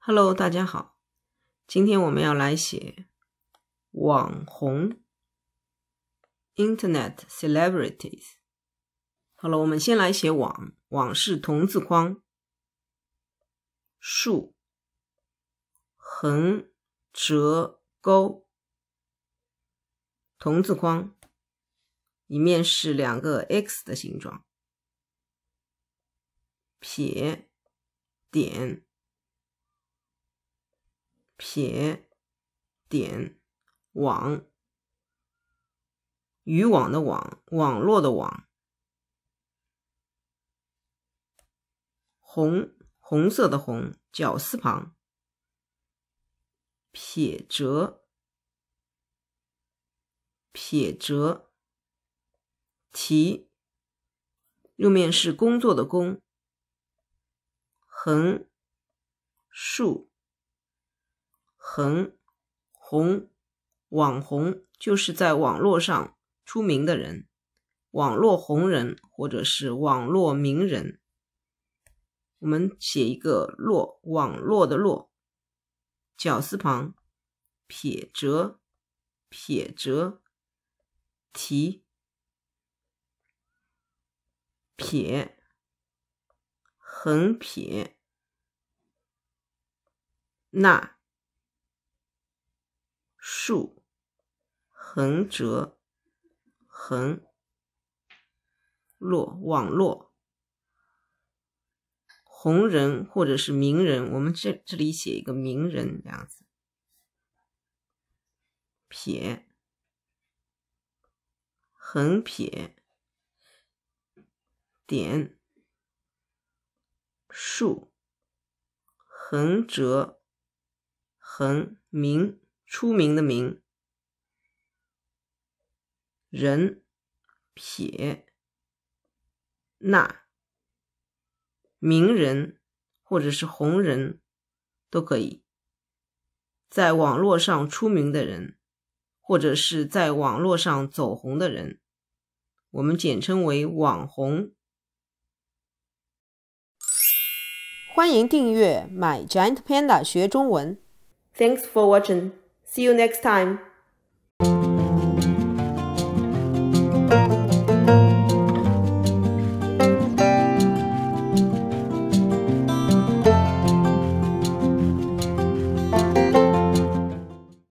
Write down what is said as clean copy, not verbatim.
Hello， 大家好，今天我们要来写网红 Internet Celebrities。好了，我们先来写网，网是同字框，竖、横、折、钩，同字框，一面是两个 X 的形状，撇、点、撇、点、网，渔网的网，网络的网，红色的红，绞丝旁，撇折，提，右面是工作的工，横、竖、横、红，网红就是在网络上出名的人，网络红人或者是网络名人。我们写一个络，网络的络，绞丝旁，撇折，提，撇，横撇，捺，竖，横折，横，络，网络，红人或者是名人，我们这里写一个名人这样子，撇，横撇，点，竖，横折，横，名，出名的名，人，撇，捺，名人或者是红人都可以，在网络上出名的人或者是在网络上走红的人，我们简称为网红。 欢迎订阅 My Giant Panda 学中文。 Thanks for watching. See you next time.